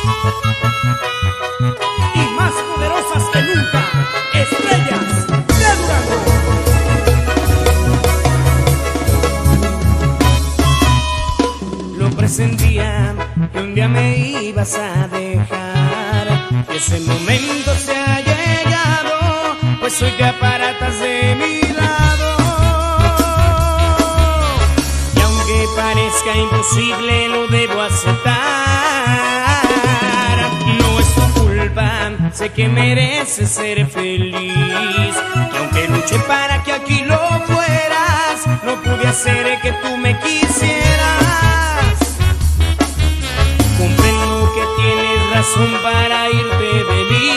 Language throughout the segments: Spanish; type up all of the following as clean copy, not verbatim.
y más poderosas que nunca, estrellas de Durango. Lo presentía que un día me ibas a dejar, y ese momento se ha llegado, pues hoy te aparatas de mi lado. Y aunque parezca imposible, lo debo aceptar. No es tu culpa, sé que mereces ser feliz, y aunque luché para que aquí lo fueras, no pude hacer que tú me quisieras. Comprendo que tienes razón para irte de mí.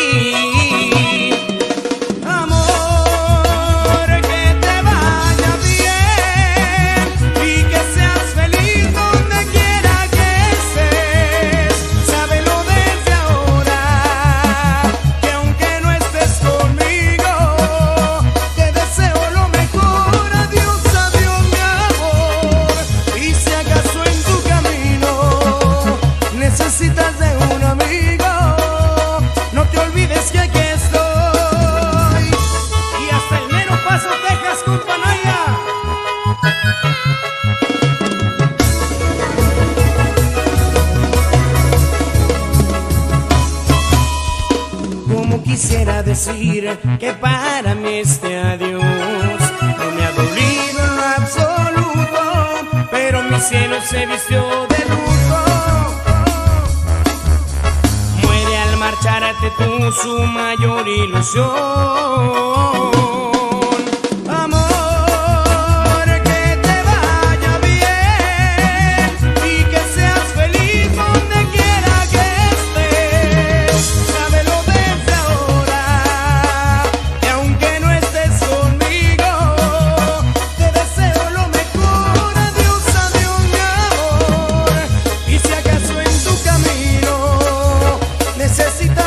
Amor, que te vaya bien y que seas feliz donde quiera que estés. Sábelo desde ahora, que aunque no estés conmigo, te deseo lo mejor. Adiós, adiós, mi amor. Y si acaso en tu camino necesitas de un amigo, no te olvides que aquí estoy. Y hasta el mero Paso, Texas, con Panaya. Como quisiera decir que para mí este adiós no me ha dolido en lo absoluto, pero mi cielo se vistió de luto. Muere al marcharte tú su mayor ilusión. Amor, que te vaya bien y que seas feliz donde quiera que estés. Sábelo desde ahora, que aunque no estés conmigo, te deseo lo mejor. Adiós, adiós, mi amor. Y si acaso en tu camino necesitas